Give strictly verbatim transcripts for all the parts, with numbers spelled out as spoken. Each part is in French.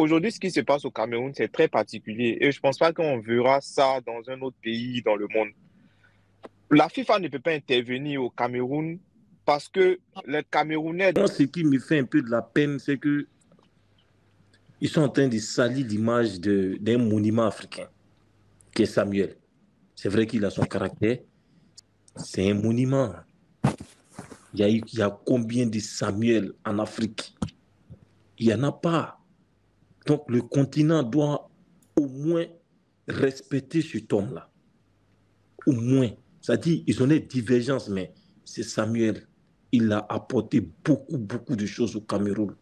Aujourd'hui, ce qui se passe au Cameroun, c'est très particulier et je pense pas qu'on verra ça dans un autre pays dans le monde. La FIFA ne peut pas intervenir au Cameroun parce que les Camerounais... Moi, ce qui me fait un peu de la peine, c'est que ils sont en train de salir l'image d'un monument africain, qui est Samuel. C'est vrai qu'il a son caractère. C'est un monument. Il y a, il y a combien de Samuel en Afrique? Il n'y en a pas. Donc, le continent doit au moins respecter cet homme-là. Au moins. C'est-à-dire, ils ont des divergences, mais c'est Samuel. Il a apporté beaucoup, beaucoup de choses au Cameroun.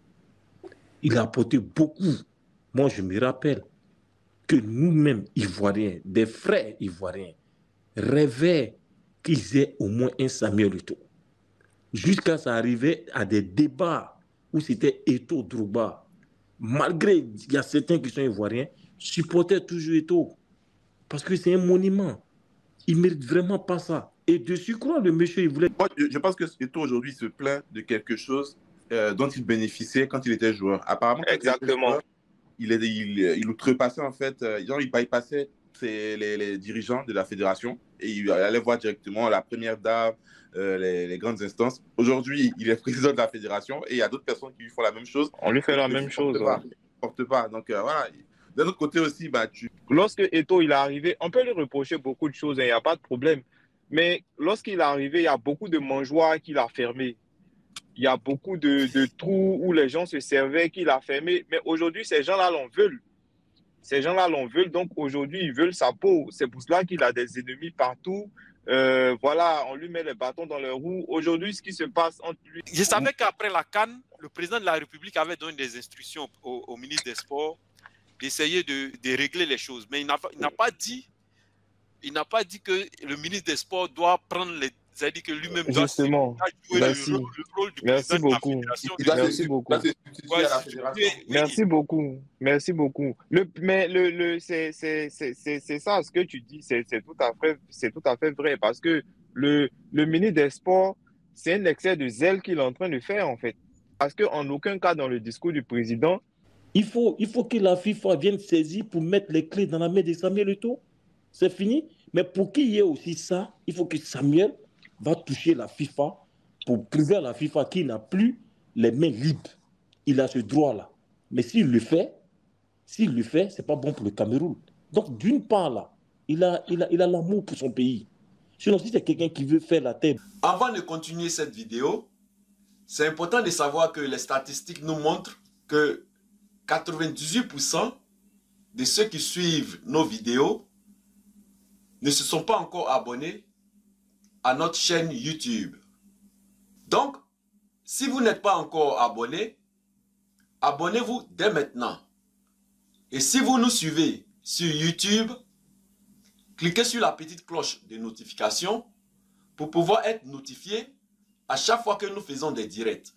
Il a apporté beaucoup. Moi, je me rappelle que nous-mêmes, Ivoiriens, des frères Ivoiriens, rêvaient qu'ils aient au moins un Samuel Eto'o. Jusqu'à ça arriver à des débats où c'était Eto'o Drogba. Malgré, il y a certains qui sont Ivoiriens, supportaient toujours Eto'o. Parce que c'est un monument. Il ne mérite vraiment pas ça. Et de surcroît, le monsieur, il voulait... Moi, je, je pense que Eto'o aujourd'hui se plaint de quelque chose euh, dont il bénéficiait quand il était joueur. Apparemment, quand Exactement. il était joueur, il, est, il, il outrepassait en fait, euh, genre, il bypassait les, les, les dirigeants de la fédération et il allait voir directement la première dame, euh, les, les grandes instances. Aujourd'hui, il est président de la fédération et il y a d'autres personnes qui lui font la même chose. On lui fait la même chose. Pas, ouais. porte pas. Donc euh, voilà. D'un autre côté aussi, bah, tu... Lorsque Eto'o il est arrivé, on peut lui reprocher beaucoup de choses, il n'y a pas de problème. Mais lorsqu'il est arrivé, il y a beaucoup de mangeoires qu'il a fermées. Il y a beaucoup de, de trous où les gens se servaient qu'il a fermés. Mais aujourd'hui, ces gens-là l'en veulent. Ces gens-là l'en veulent. Donc aujourd'hui, ils veulent sa peau. C'est pour cela qu'il a des ennemis partout. Euh, voilà, on lui met les bâtons dans les roues. Aujourd'hui, ce qui se passe entre lui... Je savais qu'après la CAN, le président de la République avait donné des instructions au, au ministre des Sports d'essayer de, de régler les choses. Mais il n'a pas dit, il n'a pas dit que le ministre des Sports doit prendre les, c'est-à-dire que lui-même doit jouer Merci. le rôle, le rôle du Merci président beaucoup. de la fédération. Il Merci beaucoup. Ouais, à la fédération. Merci beaucoup. Merci beaucoup. Le, mais le, le, c'est ça, ce que tu dis, c'est tout à fait, c'est tout à fait vrai parce que le, le ministre des Sports, c'est un excès de zèle qu'il est en train de faire en fait. Parce qu'en aucun cas dans le discours du président, Il faut, il faut que la FIFA vienne saisir pour mettre les clés dans la main de Samuel Eto'o. C'est fini. Mais pour qu'il y ait aussi ça, il faut que Samuel va toucher la FIFA pour prouver à la FIFA qu'il n'a plus les mains libres. Il a ce droit-là. Mais s'il le fait, s'il le fait, ce n'est pas bon pour le Cameroun. Donc, d'une part, là, il a il a, il a l'amour pour son pays. Sinon, si c'est quelqu'un qui veut faire la tête... Avant de continuer cette vidéo, c'est important de savoir que les statistiques nous montrent que quatre-vingt-dix-huit pour cent de ceux qui suivent nos vidéos ne se sont pas encore abonnés à notre chaîne YouTube. Donc, si vous n'êtes pas encore abonné, abonnez-vous dès maintenant. Et si vous nous suivez sur YouTube, cliquez sur la petite cloche de notification pour pouvoir être notifié à chaque fois que nous faisons des directs.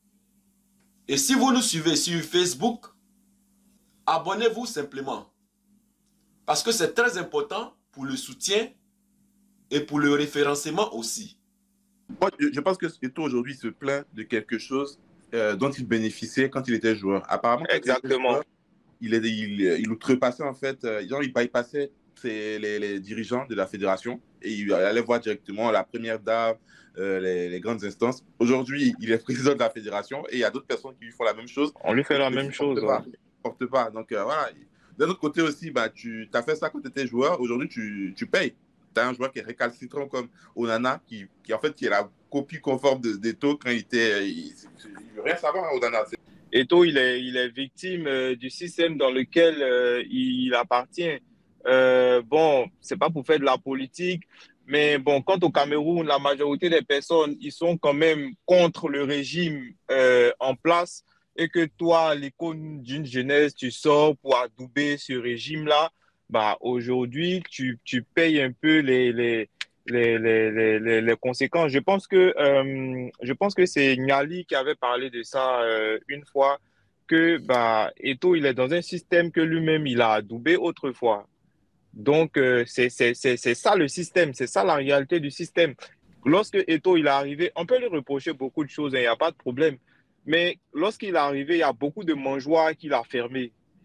Et si vous nous suivez sur Facebook, abonnez-vous simplement. Parce que c'est très important pour le soutien et pour le référencement aussi. Moi, je, je pense que Eto'o aujourd'hui se plaint de quelque chose euh, dont il bénéficiait quand il était joueur. Apparemment, quand exactement. Il, était joueur, il, il, il outrepassait en fait, euh, genre il bypassait les, les, les dirigeants de la fédération et il allait voir directement la première dame, euh, les, les grandes instances. Aujourd'hui, il est président de la fédération et il y a d'autres personnes qui lui font la même chose. On lui fait la même chose. Pas, ouais. porte pas. Donc euh, voilà. D'un autre côté aussi, bah, tu as fait ça quand tu étais joueur. Aujourd'hui, tu, tu payes. Tu as un joueur qui est récalcitrant comme Onana, qui, qui en fait qui est la copie conforme d'Eto'o quand il était... Il ne veut rien savoir, hein, Onana. Eto'o, il est, il est victime euh, du système dans lequel euh, il appartient. Euh, bon, c'est pas pour faire de la politique, mais bon, quant au Cameroun, la majorité des personnes, ils sont quand même contre le régime euh, en place et que toi, l'icône d'une jeunesse, tu sors pour adouber ce régime-là, bah, aujourd'hui, tu, tu payes un peu les, les, les, les, les, les conséquences. Je pense que, euh, je pense que c'est Niali qui avait parlé de ça euh, une fois, que bah, Eto'o, il est dans un système que lui-même, il a adoubé autrefois. Donc, euh, c'est ça le système, c'est ça la réalité du système. Lorsque Eto'o il est arrivé, on peut lui reprocher beaucoup de choses, il n'y a pas de problème. Mais lorsqu'il est arrivé, il y a beaucoup de mangeoires qu'il a fermées.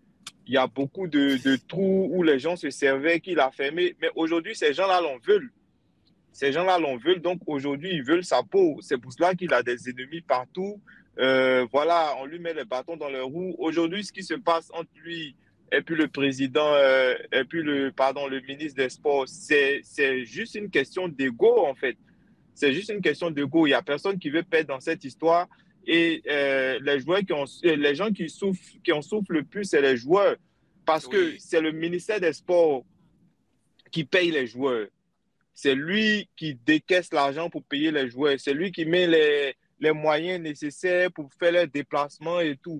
il y a beaucoup de, de trous où les gens se servaient, qu'il a fermé. Mais aujourd'hui, ces gens-là l'en veulent. Ces gens-là l'en veulent. Donc aujourd'hui, ils veulent sa peau. C'est pour cela qu'il a des ennemis partout. Euh, voilà, on lui met les bâtons dans les roues. Aujourd'hui, ce qui se passe entre lui et puis le président, euh, et puis le, pardon, le ministre des Sports, c'est, c'est juste une question d'ego, en fait. C'est juste une question d'ego. Il n'y a personne qui veut perdre dans cette histoire. Et euh, les joueurs qui ont, les gens qui souffrent, qui en souffrent le plus, c'est les joueurs. Parce que Oui. c'est le ministère des Sports qui paye les joueurs. C'est lui qui décaisse l'argent pour payer les joueurs. C'est lui qui met les, les moyens nécessaires pour faire les déplacements et tout.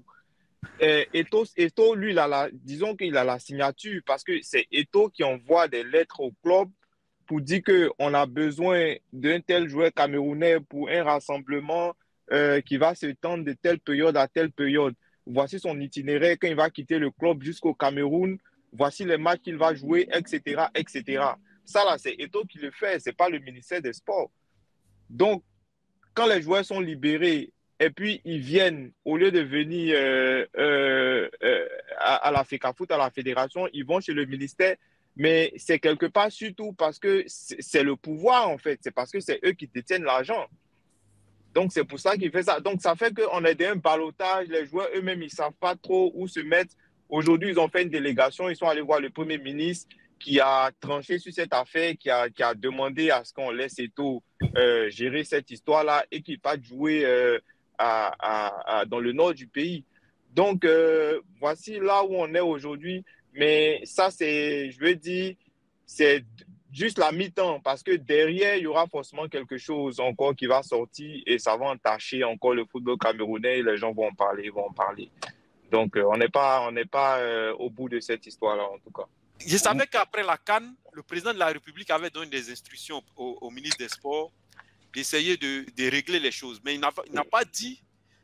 Et Eto'o, Eto'o, lui, il a la, disons qu'il a la signature parce que c'est Eto'o qui envoie des lettres au club pour dire qu'on a besoin d'un tel joueur camerounais pour un rassemblement euh, qui va se tendre de telle période à telle période. Voici son itinéraire quand il va quitter le club jusqu'au Cameroun. Voici les matchs qu'il va jouer, et cetera, et cetera. Ça, là, c'est Eto'o qui le fait, ce n'est pas le ministère des Sports. Donc, quand les joueurs sont libérés et puis ils viennent, au lieu de venir euh, euh, euh, à, à la FECAFOOT, à la fédération, ils vont chez le ministère. Mais c'est quelque part surtout parce que c'est le pouvoir, en fait. C'est parce que c'est eux qui détiennent l'argent. Donc, c'est pour ça qu'il fait ça. Donc, ça fait qu'on est dans un ballottage. Les joueurs eux-mêmes, ils ne savent pas trop où se mettre. Aujourd'hui, ils ont fait une délégation. Ils sont allés voir le Premier ministre qui a tranché sur cette affaire, qui a, qui a demandé à ce qu'on laisse Eto'o euh, gérer cette histoire-là et qu'il ne va pas jouer euh, à, à, à, dans le nord du pays. Donc, euh, voici là où on est aujourd'hui. Mais ça, c'est, je veux dire, c'est juste la mi-temps parce que derrière, il y aura forcément quelque chose encore qui va sortir et ça va entacher encore le football camerounais. Les gens vont en parler, ils vont en parler. Donc, euh, on n'est pas, on n'est pas euh, au bout de cette histoire-là, en tout cas. Je savais qu'après la CAN, le président de la République avait donné des instructions au, au ministre des Sports d'essayer de, de régler les choses. Mais il n'a pas dit,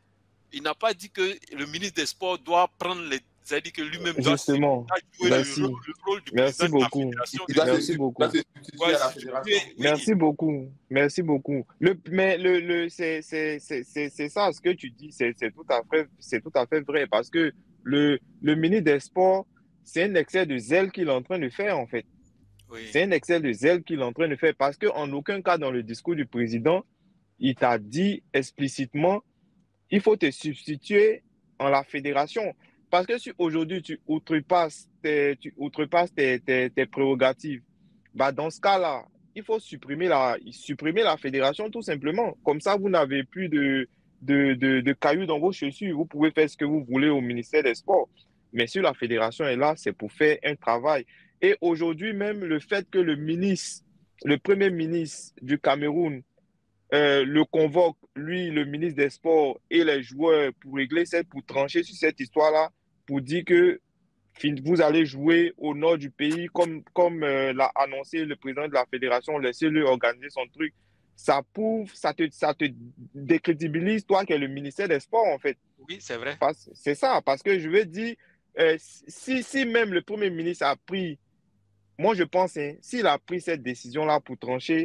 il n'a pas dit que le ministre des Sports doit prendre les, c'est-à-dire que lui-même doit jouer Merci. le rôle, le rôle du Merci président beaucoup. de la fédération. Il doit Merci se- beaucoup. doit se substituer à la fédération. Merci beaucoup. Merci beaucoup. Le, mais le, le, c'est, c'est, c'est, c'est, c'est ça, ce que tu dis, c'est, c'est tout à fait, c'est tout à fait vrai parce que le, le ministre des Sports, c'est un excès de zèle qu'il est en train de faire, en fait. Oui. C'est un excès de zèle qu'il est en train de faire parce qu'en aucun cas, dans le discours du président, il t'a dit explicitement il faut te substituer en la fédération. Parce que si aujourd'hui tu outrepasses tes, tu outrepasses tes, tes, tes prérogatives, bah dans ce cas-là, il faut supprimer la, supprimer la fédération tout simplement. Comme ça, vous n'avez plus de, de, de, de cailloux dans vos chaussures. Vous pouvez faire ce que vous voulez au ministère des Sports. Mais si la fédération est là, c'est pour faire un travail. Et aujourd'hui même, le fait que le ministre, le premier ministre du Cameroun, euh, le convoque, lui, le ministre des Sports et les joueurs pour régler cette, pour trancher sur cette histoire-là, pour dire que vous allez jouer au nord du pays comme, comme euh, l'a annoncé le président de la fédération, laissez-le organiser son truc. Ça prouve, ça te, ça te décrédibilise, toi qui es le ministère des Sports, en fait. Oui, c'est vrai. C'est ça, parce que je veux dire, euh, si, si même le Premier ministre a pris, moi je pense, hein, s'il a pris cette décision-là pour trancher,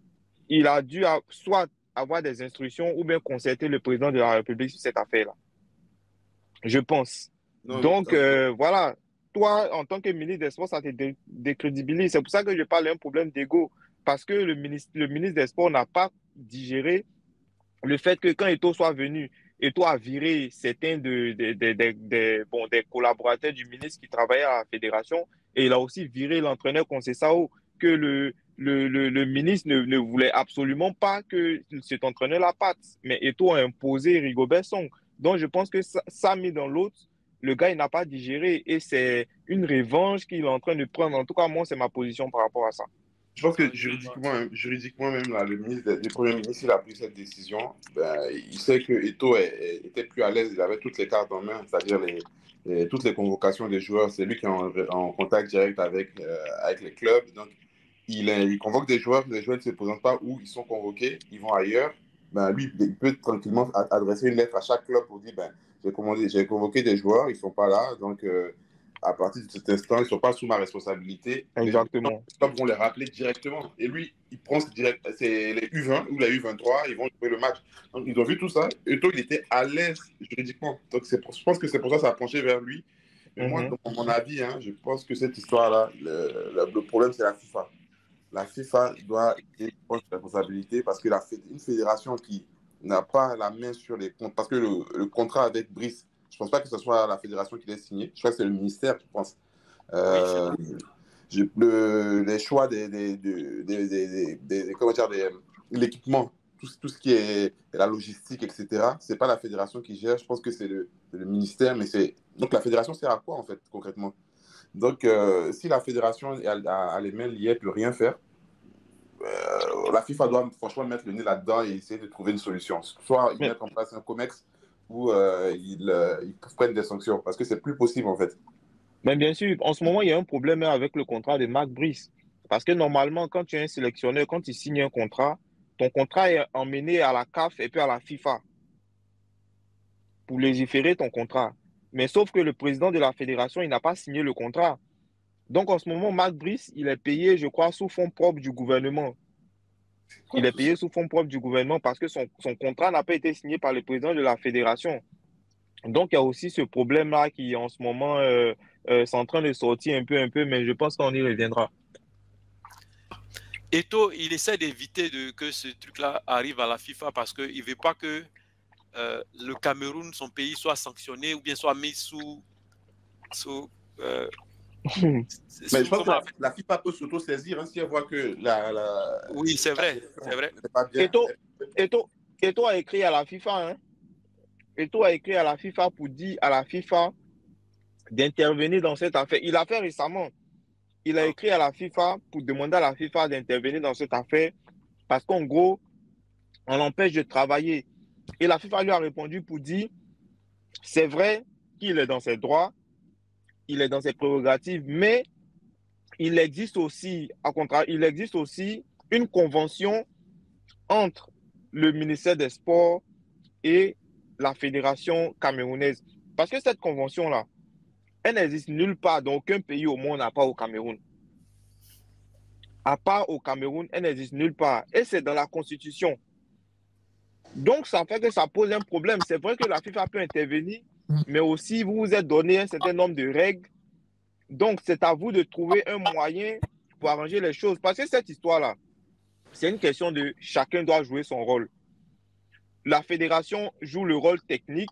il a dû soit avoir des instructions ou bien concerter le président de la République sur cette affaire-là. Je pense. Non, Donc, non, euh, voilà, toi, en tant que ministre des Sports, ça te dé décrédibilise. C'est pour ça que je parle d'un problème d'ego. Parce que le ministre, le ministre des Sports n'a pas digéré le fait que quand Eto'o soit venu, Eto'o a viré certains de, de, de, de, de, bon, des collaborateurs du ministre qui travaillaient à la fédération et il a aussi viré l'entraîneur Conceição que le, le, le, le ministre ne, ne voulait absolument pas que cet entraîneur-là parte. Mais Eto'o a imposé Rigobert Song. Donc, je pense que ça, ça mis dans l'autre, le gars, il n'a pas digéré et c'est une revanche qu'il est en train de prendre. En tout cas, moi, c'est ma position par rapport à ça. Je pense que juridiquement, juridiquement même, là, le, ministre, le Premier ministre il a pris cette décision. Ben, il sait que Eto'o était plus à l'aise, il avait toutes les cartes en main, c'est-à-dire les, les, toutes les convocations des joueurs. C'est lui qui est en, en contact direct avec, euh, avec les clubs. Donc, il, il convoque des joueurs, les joueurs ne se présentent pas où ils sont convoqués, ils vont ailleurs. Ben, lui, il peut tranquillement adresser une lettre à chaque club pour dire ben, j'ai convoqué des joueurs, ils ne sont pas là. Donc, euh, à partir de cet instant, ils ne sont pas sous ma responsabilité. Exactement. Les clubs vont les rappeler directement. Et lui, il prend direct, c'est les U vingt ou les U vingt-trois, ils vont jouer le match. Donc, ils ont vu tout ça. Eto'o, il était à l'aise juridiquement. Donc, pour, je pense que c'est pour ça que ça a penché vers lui. Mais moi, Mhm. dans mon avis, hein, je pense que cette histoire-là, le, le- le problème, c'est la FIFA. La FIFA doit prendre ses responsabilités parce que la, fé- une fédération qui n'a pas la main sur les comptes, parce que le, le contrat avec Brice, je ne pense pas que ce soit la fédération qui l'a signé, je crois que c'est le ministère, je pense. Oui, c'est Euh, vrai. je- le- les choix des, des, des, des, des, des- des- comment dire, des- l'équipement, tout, tout ce qui est la logistique, et cetera, c'est pas la fédération qui gère, je pense que c'est le, le ministère, mais c'est... Donc la fédération sert à quoi, en fait, concrètement? Donc, euh, si la fédération a, a- a les mains liées, ne peut rien faire, euh, la FIFA doit franchement mettre le nez là-dedans et essayer de trouver une solution. Soit ils Mais, mettent en place un COMEX ou euh, ils, euh, ils prennent des sanctions, parce que c'est plus possible, en fait. mais bien sûr, en ce moment, il y a un problème avec le contrat de Marc Brice. Parce que normalement, quand tu es un sélectionneur, quand tu signes un contrat, ton contrat est emmené à la C A F et puis à la FIFA pour légiférer ton contrat. Mais sauf que le président de la fédération, il n'a pas signé le contrat. Donc en ce moment, Marc Brice, il est payé, je crois, sous fonds propres du gouvernement. Quoi, Il est tout ça? payé sous fonds propres du gouvernement parce que son, son contrat n'a pas été signé par le président de la fédération. Donc il y a aussi ce problème-là qui, en ce moment, euh, euh, c'est en train de sortir un peu, un peu, mais je pense qu'on y reviendra. Eto'o, il essaie d'éviter de, que ce truc-là arrive à la FIFA parce qu'il ne veut pas que euh, le Cameroun, son pays, soit sanctionné ou bien soit mis sous... sous, euh, Mais je sous pense que comment... la, la FIFA peut s'auto-saisir hein, si elle voit que la, la, Oui, c'est vrai, c'est vrai. n'est pas bien. Eto'o, Eto'o, Eto'o a écrit à la FIFA, hein. Eto'o a écrit à la FIFA pour dire à la FIFA d'intervenir dans cette affaire. Il l'a fait récemment. Il a Ah, écrit à la FIFA pour demander à la FIFA d'intervenir dans cette affaire parce qu'en gros, on l'empêche de travailler. Et la FIFA lui a répondu pour dire, c'est vrai qu'il est dans ses droits, il est dans ses prérogatives, mais il existe aussi, à contraire, il existe aussi une convention entre le ministère des Sports et la fédération camerounaise. Parce que cette convention-là, elle n'existe nulle part dans aucun pays au monde, à part au Cameroun. À part au Cameroun, elle n'existe nulle part. Et c'est dans la Constitution. Donc, ça fait que ça pose un problème. C'est vrai que la FIFA peut intervenir, mais aussi vous vous êtes donné un certain nombre de règles. Donc, c'est à vous de trouver un moyen pour arranger les choses. Parce que cette histoire-là, c'est une question de chacun doit jouer son rôle. La fédération joue le rôle technique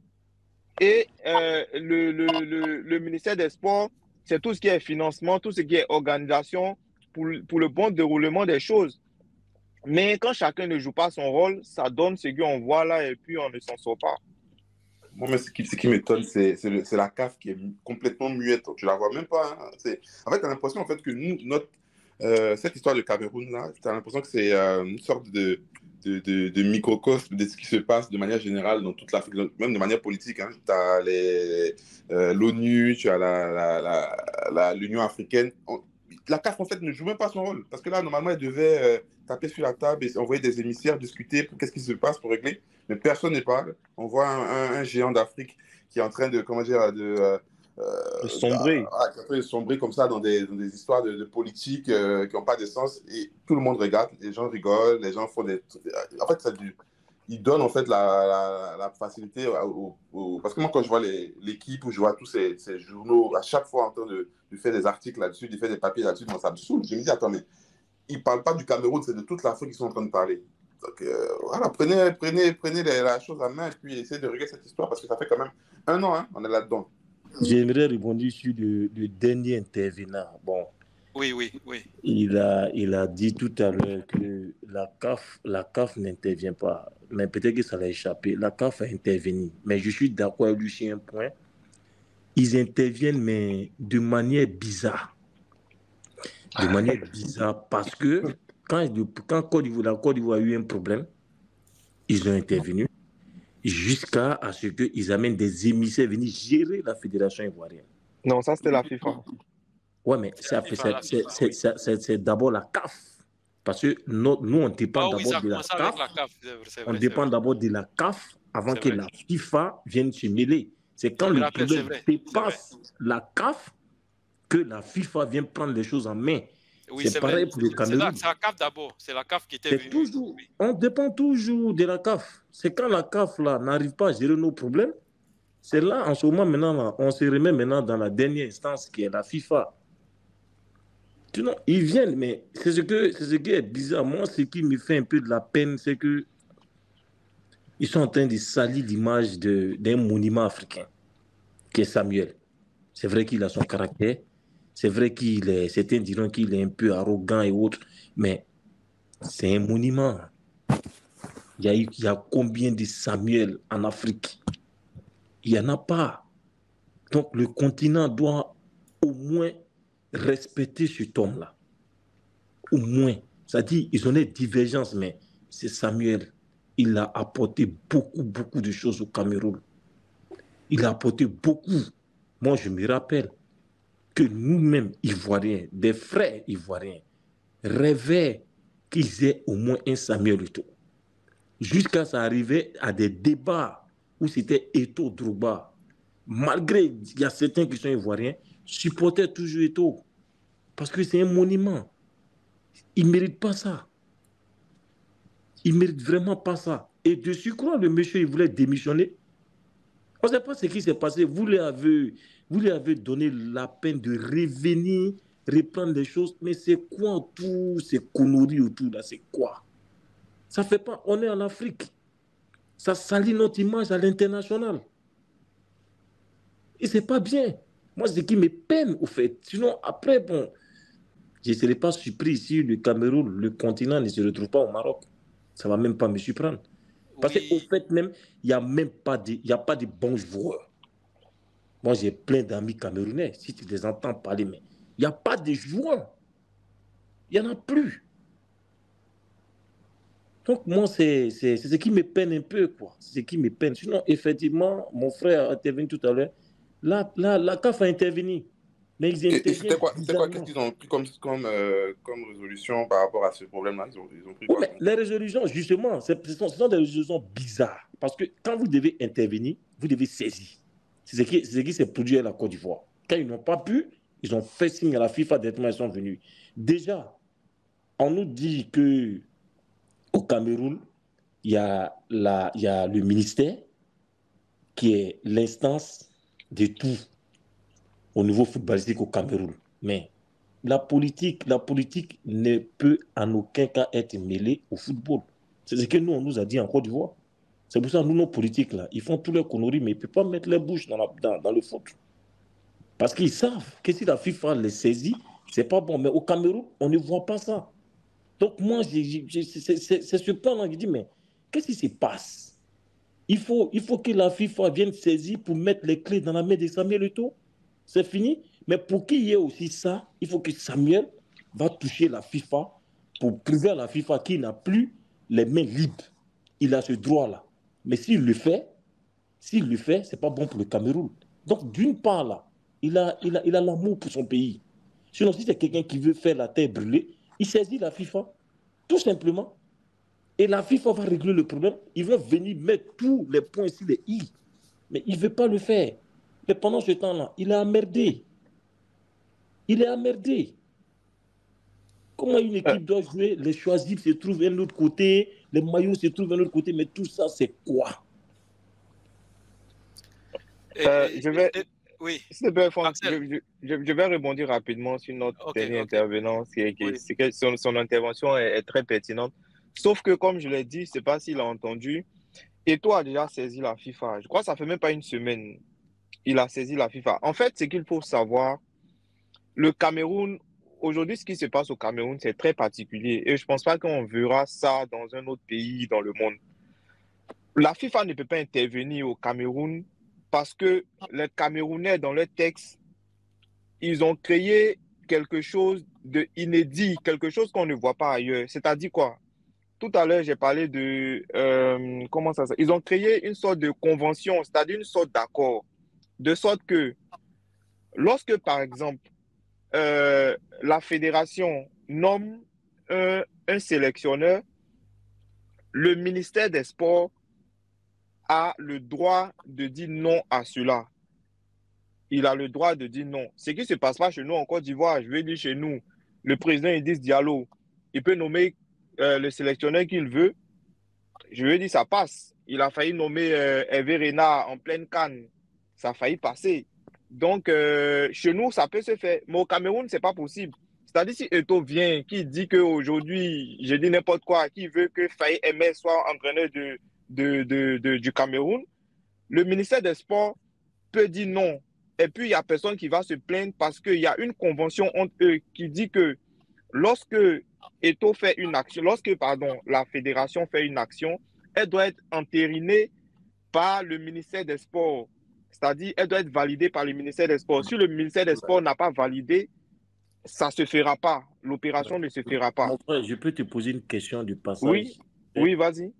et euh, le, le, le, le ministère des Sports, c'est tout ce qui est financement, tout ce qui est organisation pour, pour le bon déroulement des choses. Mais quand chacun ne joue pas son rôle, ça donne ce qu'on voit là et puis on ne s'en sort pas. Moi, mais ce qui, ce qui m'étonne, c'est c'est le- c'est la C A F qui est complètement muette. Tu la vois même pas. Hein. C'est- En fait, tu as l'impression en fait, que nous, notre, euh, cette histoire de Cameroun-là, tu as l'impression que c'est euh, une sorte de, de, de, de microcosme de ce qui se passe de manière générale dans toute l'Afrique, même de manière politique. Hein. Tu as euh, l'ONU, tu as la, la, la, la- l'Union africaine. On- la C A F, en fait, ne joue même pas son rôle. Parce que là, normalement, elle devait euh, taper sur la table et envoyer des émissaires, discuter pour qu'est-ce qui se passe pour régler. Mais personne n'est parle. On voit un, un, un géant d'Afrique qui est en train de, comment dire, de, euh, de, Sombrer. ah, qui est en train de sombrer comme ça dans des, dans des histoires de, de politique euh, qui n'ont pas de sens. Et tout le monde regarde, les gens rigolent, les gens font des... En fait, ça, du, ils donnent en fait la, la, la facilité au, au... Parce que moi, quand je vois l'équipe, où je vois tous ces, ces journaux, à chaque fois en train de, de faire des articles là-dessus, de faire des papiers là-dessus, moi, ça me saoule. Je me dis, attends, mais ils ne parlent pas du Cameroun, c'est de toute l'Afrique qu'ils sont en train de parler. Donc euh, voilà, prenez, prenez, prenez les, la chose en main et puis essayez de régler cette histoire parce que ça fait quand même un an, hein, on est là-dedans. J'aimerais rebondir sur le, le dernier intervenant. Bon, oui, oui, oui. il a, il a dit tout à l'heure que la C A F, la C A F n'intervient pas. Mais peut-être que ça l'a échappé. La C A F a intervenu. Mais je suis d'accord avec lui sur un point. Ils interviennent, mais de manière bizarre. De manière bizarre parce que quand, quand Côte d'Ivoire, la Côte d'Ivoire a eu un problème, ils ont intervenu jusqu'à ce qu'ils amènent des émissaires venir gérer la fédération ivoirienne. Non, ça c'était la FIFA. Ouais, mais c'est d'abord la C A F. Parce que nous, nous on dépend Ah oui, d'abord de la C A F. La C A F vrai, on dépend d'abord de la C A F avant que vrai. la FIFA vienne se mêler. C'est quand le rappelle, problème dépasse la C A F que la FIFA vient prendre les choses en main. Oui, c'est pareil vrai. pour le Cameroun. C'est la C A F d'abord. C'est la C A F qui était venue. Toujours, on dépend toujours de la C A F. C'est quand la C A F n'arrive pas à gérer nos problèmes C'est là, en ce moment, maintenant, là, on se remet maintenant dans la dernière instance qui est la FIFA. Tu vois, ils viennent, mais c'est ce, que, c'est ce qui est bizarre. Moi, ce qui me fait un peu de la peine, c'est que ils sont en train de salir l'image de, d'un monument africain, qui est Samuel. C'est vrai qu'il a son caractère. C'est vrai qu'il est, certains diront qu'il est un peu arrogant et autres, mais c'est un monument. Il y a, eu, il y a combien de Samuel en Afrique? Il n'y en a pas. Donc le continent doit au moins respecter cet homme-là. Au moins. C'est-à-dire, ils ont des divergences, mais c'est Samuel. Il a apporté beaucoup, beaucoup de choses au Cameroun. Il a apporté beaucoup. Moi, je me rappelle que nous-mêmes, Ivoiriens, des frères Ivoiriens, rêvaient qu'ils aient au moins un Samuel Eto'o. Jusqu'à ça arrivait à des débats où c'était Eto'o Drogba. Malgré, il y a certains qui sont Ivoiriens, supportaient toujours Eto'o. Parce que c'est un monument. Il ne mérite pas ça. Il ne mérite vraiment pas ça. Et de surcroît, le monsieur, il voulait démissionner. On ne sait pas ce qui s'est passé. Vous lui avez, vous lui avez donné la peine de revenir, reprendre les choses. Mais c'est quoi tout ces conneries autour là? C'est quoi? Ça ne fait pas. On est en Afrique. Ça salit notre image à l'international. Et ce n'est pas bien. Moi, ce qui me peine, au fait. Sinon, après, bon, je ne serais pas surpris si le Cameroun, le continent, ne se retrouve pas au Maroc. Ça ne va même pas me surprendre. Parce oui. qu'au fait même, il n'y a même pas de, il y a pas de bons joueurs. Moi, j'ai plein d'amis camerounais. Si tu les entends parler, mais il n'y a pas de joueurs. Il n'y en a plus. Donc, moi, c'est, c'est, c'est ce qui me peine un peu, quoi. C'est ce qui me peine. Sinon, effectivement, mon frère a intervenu tout à l'heure. Là, là, la C A F a intervenu. Mais ils et, et c'était quoi, c'était quoi qu'est-ce qu'ils ont pris comme, comme, euh, comme résolution par rapport à ce problème-là? Ils ont, ils ont pris oui, quoi mais les résolutions, justement, ce sont, ce sont des résolutions bizarres. Parce que quand vous devez intervenir, vous devez saisir. C'est ce qui, c'est ce qui s'est produit à la Côte d'Ivoire. Quand ils n'ont pas pu, ils ont fait signe à la FIFA directement, ils sont venus. Déjà, on nous dit qu'au Cameroun, il y a, la, il y a le ministère qui est l'instance de tout au niveau footballistique au Cameroun. Mais la politique, la politique ne peut en aucun cas être mêlée au football. C'est ce que nous, on nous a dit en Côte d'Ivoire. C'est pour ça que nous, nos politiques, là, ils font tous les conneries, mais ils ne peuvent pas mettre les bouches dans, la, dans, dans le foot. Parce qu'ils savent que si la FIFA les saisit, ce n'est pas bon. Mais au Cameroun, on ne voit pas ça. Donc moi, j'ai, j'ai, c'est, c'est, c'est ce plan-là que je dis, mais qu'est-ce qui se passe? Il faut, il faut que la FIFA vienne saisir pour mettre les clés dans la main de Samuel Eto'o. C'est fini. Mais pour qu'il y ait aussi ça, il faut que Samuel va toucher la FIFA pour prouver à la FIFA qu'il n'a plus les mains libres. Il a ce droit-là. Mais s'il le fait, s'il le fait, ce n'est pas bon pour le Cameroun. Donc, d'une part, là, il a, il a, il a l'amour pour son pays. Sinon, si c'est quelqu'un qui veut faire la terre brûlée, il saisit la FIFA, tout simplement. Et la FIFA va régler le problème. Il va venir mettre tous les points sur les i. Mais il ne veut pas le faire. Mais pendant ce temps-là, il a emmerdé. Il est emmerdé. Comment une équipe doit jouer? Les choisis se trouvent d'un autre côté, les maillots se trouvent d'un autre côté, mais tout ça, c'est quoi? euh, Je vais... Et, et, oui. Je, je, je, je vais rebondir rapidement sur notre okay, dernier okay. intervenant. C'est que, oui. c'est que son, son intervention est, est très pertinente. Sauf que, comme je l'ai dit, je ne sais pas s'il a entendu, Eto'o a déjà saisi la FIFA. Je crois que ça ne fait même pas une semaine. Il a saisi la FIFA. En fait, ce qu'il faut savoir, le Cameroun, aujourd'hui, ce qui se passe au Cameroun, c'est très particulier. Et je ne pense pas qu'on verra ça dans un autre pays dans le monde. La FIFA ne peut pas intervenir au Cameroun parce que les Camerounais, dans leur texte, ils ont créé quelque chose d'inédit, quelque chose qu'on ne voit pas ailleurs. C'est-à-dire quoi? Tout à l'heure, j'ai parlé de... Euh, comment ça s'appelle? Ils ont créé une sorte de convention, c'est-à-dire une sorte d'accord. De sorte que, lorsque, par exemple, euh, la fédération nomme un, un sélectionneur, le ministère des Sports a le droit de dire non à cela. Il a le droit de dire non. Ce qui ne se passe pas chez nous en Côte d'Ivoire, je vais dire chez nous, le président Idriss Diallo, il peut nommer euh, le sélectionneur qu'il veut. Je veux dire, ça passe. Il a failli nommer euh, Hervé Renard en pleine canne. ça a failli passer. Donc, euh, chez nous, ça peut se faire. Mais au Cameroun, ce n'est pas possible. C'est-à-dire, si Eto'o vient, qui dit qu'aujourd'hui, je dis n'importe quoi, qui veut que Faye M S soit entraîneur de, de, de, de, du Cameroun, le ministère des Sports peut dire non. Et puis, il n'y a personne qui va se plaindre parce qu'il y a une convention entre eux qui dit que lorsque Eto'o fait une action, lorsque, pardon, la fédération fait une action, elle doit être entérinée par le ministère des Sports. C'est-à-dire, elle doit être validée par le ministère des Sports. Si le ministère des Sports n'a pas validé, ça ne se fera pas. L'opération ne se fera pas. Mon frère, je peux te poser une question du passage. Oui, oui, vas-y.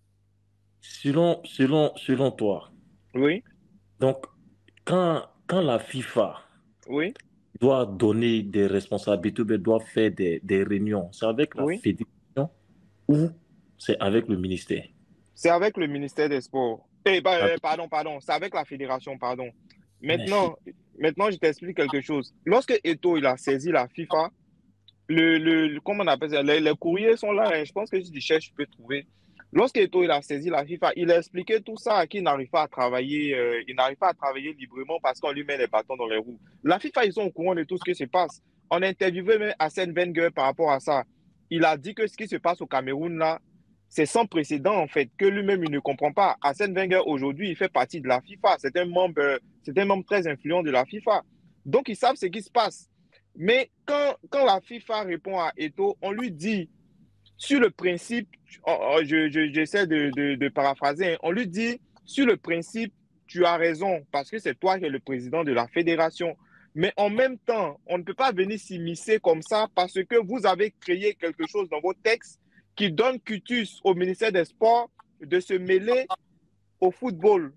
Selon, selon, selon toi, oui. Donc, quand, quand la FIFA oui. doit donner des responsabilités, doit faire des, des réunions, c'est avec la oui. fédération ou c'est avec le ministère? C'est avec le ministère des Sports. Eh, bah, euh, pardon, pardon, c'est avec la fédération, pardon. Maintenant, maintenant je t'explique quelque chose. Lorsque Eto'o il a saisi la FIFA, le, le, comment on appelle ça, les, les courriers sont là, hein, je pense que si tu cherches, tu peux trouver. Lorsque Eto'o il a saisi la FIFA, il a expliqué tout ça, qu'il n'arrive pas à travailler, euh, il n'arrive pas à travailler librement parce qu'on lui met les bâtons dans les roues. La FIFA, ils sont au courant de tout ce qui se passe. On a interviewé même Arsène Wenger par rapport à ça. Il a dit que ce qui se passe au Cameroun là, c'est sans précédent en fait, que lui-même il ne comprend pas. Arsène Wenger aujourd'hui, il fait partie de la FIFA. C'est un membre, c'est un membre très influent de la FIFA. Donc ils savent ce qui se passe. Mais quand, quand la FIFA répond à Eto'o, on lui dit, sur le principe, je, je, j'essaie de, de, de paraphraser, on lui dit, sur le principe, tu as raison, parce que c'est toi qui es le président de la fédération. Mais en même temps, on ne peut pas venir s'immiscer comme ça parce que vous avez créé quelque chose dans vos textes qui donne cutus au ministère des Sports de se mêler au football,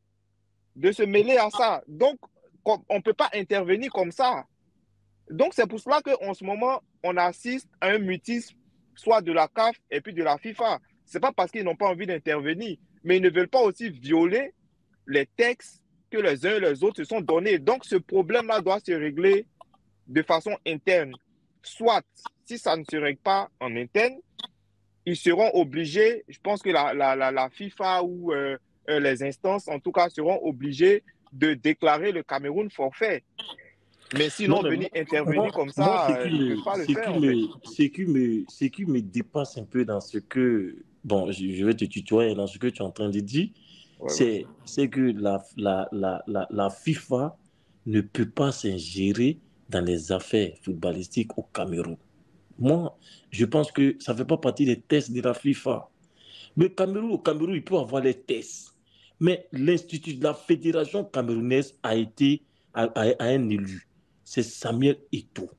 de se mêler à ça. Donc, on ne peut pas intervenir comme ça. Donc, c'est pour cela qu'en ce moment, on assiste à un mutisme, soit de la C A F et puis de la FIFA. Ce n'est pas parce qu'ils n'ont pas envie d'intervenir, mais ils ne veulent pas aussi violer les textes que les uns et les autres se sont donnés. Donc, ce problème-là doit se régler de façon interne. Soit, si ça ne se règle pas en interne, ils seront obligés, je pense que la, la, la, la FIFA ou euh, euh, les instances, en tout cas, seront obligés de déclarer le Cameroun forfait. Mais sinon, non, mais venir moi, intervenir moi, comme ça, moi, ils ne peuvent pas le faire. Qui me, ce, qui me, ce qui me dépasse un peu dans ce que, bon, je, je vais te tutoyer, dans ce que tu es en train de dire, ouais, c'est que la, la, la, la, la FIFA ne peut pas s'ingérer dans les affaires footballistiques au Cameroun. Moi, je pense que ça ne fait pas partie des tests de la FIFA. Mais Cameroun, au Cameroun, il peut avoir les tests. Mais l'institut de la fédération camerounaise a été à, à, à un élu. C'est Samuel Eto'o.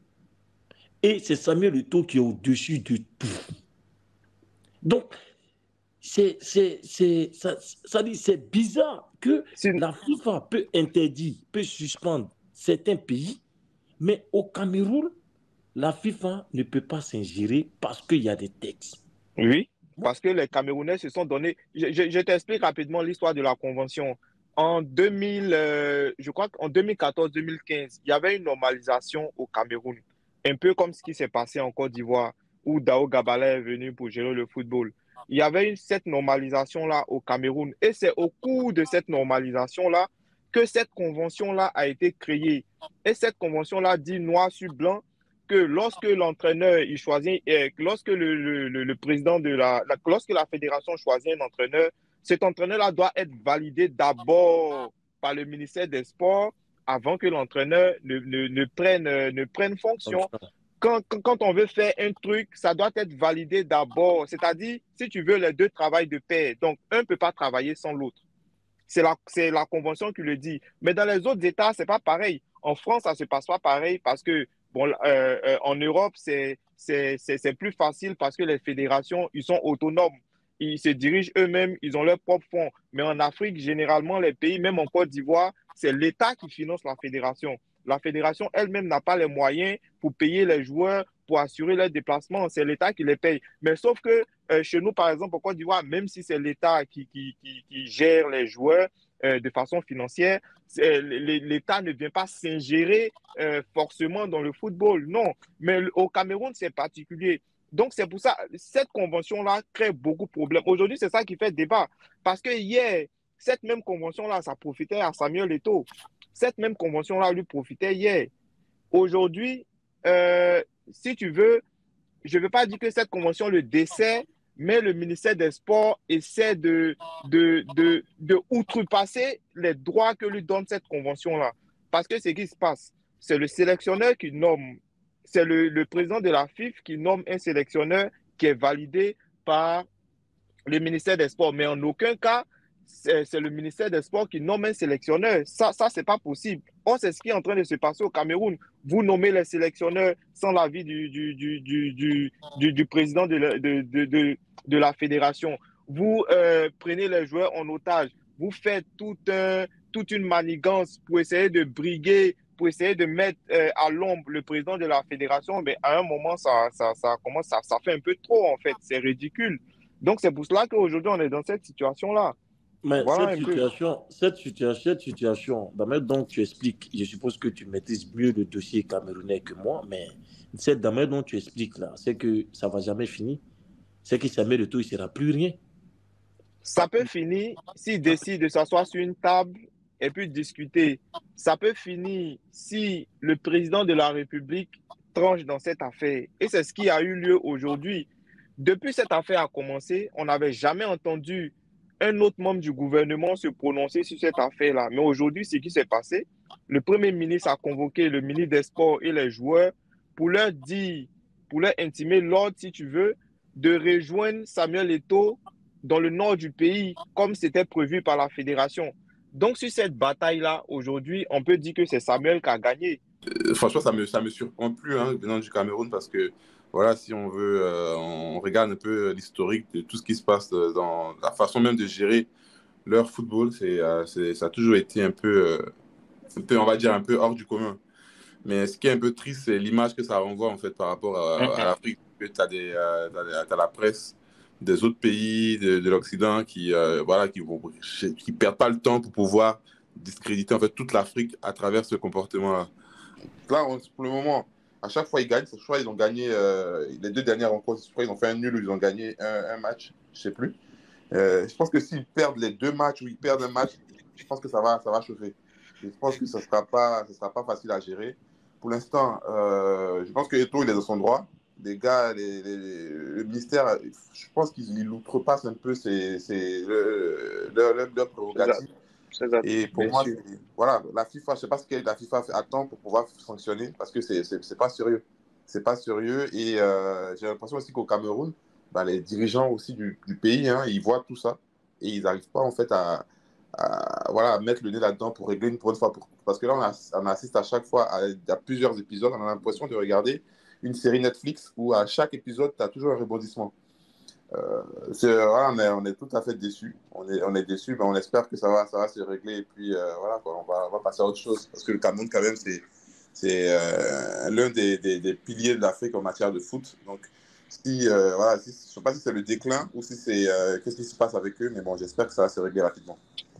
Et c'est Samuel Eto'o qui est au-dessus de tout. Donc, c'est, c'est, c'est, ça, ça dit, c'est bizarre que la FIFA peut interdire, peut suspendre certains pays, mais au Cameroun, la FIFA ne peut pas s'ingérer parce qu'il y a des textes. Oui, parce que les Camerounais se sont donnés... Je, je, je t'explique rapidement l'histoire de la Convention. En deux mille, euh, je crois qu'en deux mille quatorze deux mille quinze, il y avait une normalisation au Cameroun. Un peu comme ce qui s'est passé en Côte d'Ivoire, où Dao Gabala est venu pour gérer le football. Il y avait une, cette normalisation-là au Cameroun. Et c'est au cours de cette normalisation-là que cette convention-là a été créée. Et cette convention-là dit noir sur blanc que lorsque l'entraîneur il choisit, et lorsque le, le, le, le président de la, la, lorsque la fédération choisit un entraîneur, cet entraîneur-là doit être validé d'abord par le ministère des Sports avant que l'entraîneur ne, ne, ne, prenne, ne prenne fonction. Quand, quand on veut faire un truc, ça doit être validé d'abord. C'est-à-dire, si tu veux, les deux travaillent de pair. Donc, un ne peut pas travailler sans l'autre. C'est la, c'est la convention qui le dit. Mais dans les autres États, ce n'est pas pareil. En France, ça ne se passe pas pareil parce que Bon, euh, euh, en Europe, c'est, c'est, c'est, c'est plus facile parce que les fédérations, ils sont autonomes. Ils se dirigent eux-mêmes, ils ont leurs propres fonds. Mais en Afrique, généralement, les pays, même en Côte d'Ivoire, c'est l'État qui finance la fédération. La fédération elle-même n'a pas les moyens pour payer les joueurs, pour assurer leurs déplacements. C'est l'État qui les paye. Mais sauf que euh, chez nous, par exemple, en Côte d'Ivoire, même si c'est l'État qui, qui, qui, qui gère les joueurs euh, de façon financière, l'État ne vient pas s'ingérer euh, forcément dans le football. Non. Mais au Cameroun, c'est particulier. Donc, c'est pour ça, cette convention-là crée beaucoup de problèmes. Aujourd'hui, c'est ça qui fait débat. Parce que hier, cette même convention-là, ça profitait à Samuel Eto'o. Cette même convention-là lui profitait hier. Aujourd'hui, euh, si tu veux, je ne veux pas dire que cette convention le dessert, mais le ministère des Sports essaie de, de, de, de outrepasser les droits que lui donne cette convention-là. Parce que ce qui se passe, c'est le sélectionneur qui nomme, c'est le, le président de la F I F qui nomme un sélectionneur qui est validé par le ministère des Sports. Mais en aucun cas, c'est le ministère des Sports qui nomme un sélectionneur. Ça, ça c'est pas possible. Or, c'est ce qui est en train de se passer au Cameroun. Vous nommez les sélectionneurs sans l'avis du, du, du, du, du, du, du président de la, de, de, de, de la fédération. Vous euh, prenez les joueurs en otage. Vous faites tout un, toute une manigance pour essayer de briguer, pour essayer de mettre euh, à l'ombre le président de la fédération. Mais à un moment, ça, ça, ça, commence, ça, ça fait un peu trop, en fait. C'est ridicule. Donc, c'est pour cela qu'aujourd'hui, on est dans cette situation-là. Mais voilà cette, situation, cette, situation, cette situation, bah, donc tu expliques, je suppose que tu maîtrises mieux le dossier camerounais que moi, mais cette dame dont tu expliques là, c'est que ça ne va jamais finir. C'est que Samuel Eto'o, il ne sera plus rien. Ça peut finir s'il décide de s'asseoir sur une table et puis discuter. Ça peut finir si le président de la République tranche dans cette affaire. Et c'est ce qui a eu lieu aujourd'hui. Depuis cette affaire a commencé, on n'avait jamais entendu un autre membre du gouvernement se prononcer sur cette affaire-là. Mais aujourd'hui, ce qui s'est passé, le Premier ministre a convoqué le ministre des Sports et les joueurs pour leur dire, pour leur intimer l'ordre, si tu veux, de rejoindre Samuel Eto'o dans le nord du pays, comme c'était prévu par la fédération. Donc, sur cette bataille-là, aujourd'hui, on peut dire que c'est Samuel qui a gagné. Euh, franchement, ça ne me, ça me surprend plus, hein, venant du Cameroun, parce que voilà, si on veut, euh, on regarde un peu l'historique de tout ce qui se passe dans la façon même de gérer leur football, c'est, euh, c'est, ça a toujours été un peu, euh, un peu, on va dire, un peu hors du commun. Mais ce qui est un peu triste, c'est l'image que ça renvoie en fait par rapport à, mm-hmm. à l'Afrique. Tu as euh, la presse des autres pays de, de l'Occident qui euh, voilà, qui vont, qui perdent pas le temps pour pouvoir discréditer en fait toute l'Afrique à travers ce comportement-là. Là, on, pour le moment, à chaque fois ils gagnent, je crois ils ont gagné euh, les deux dernières rencontres, je crois ils ont fait un nul ou ils ont gagné un, un match, je sais plus. Euh, je pense que s'ils perdent les deux matchs ou ils perdent un match, je pense que ça va, ça va chauffer. Je pense que ça ne sera pas, ça sera pas facile à gérer. Pour l'instant, euh, je pense que Eto'o, il est dans son droit. Les gars, les, les, le ministère, je pense qu'ils outrepassent un peu ses, ses, leurs leur, leur prérogatives. Et pour moi, voilà, la FIFA, je ne sais pas ce que la FIFA attend pour pouvoir fonctionner parce que ce n'est pas sérieux. Ce n'est pas sérieux. Et euh, j'ai l'impression aussi qu'au Cameroun, bah, les dirigeants aussi du, du pays, hein, ils voient tout ça et ils n'arrivent pas en fait à, à, voilà, à mettre le nez là-dedans pour régler une bonne fois. Pour, parce que là, on, a, on assiste à chaque fois à, à plusieurs épisodes. On a l'impression de regarder une série Netflix où à chaque épisode, tu as toujours un rebondissement. Euh, voilà, on, est, on est tout à fait déçus. On est, on est déçus, mais on espère que ça va, ça va se régler. Et puis, euh, voilà, quoi, on, va, on va passer à autre chose. Parce que le Cameroun, quand même, c'est, c'est euh, l'un des, des, des piliers de l'Afrique en matière de foot. Donc, si, euh, voilà, si, je ne sais pas si c'est le déclin ou si c'est euh, qu'est-ce qui se passe avec eux, mais bon, j'espère que ça va se régler rapidement.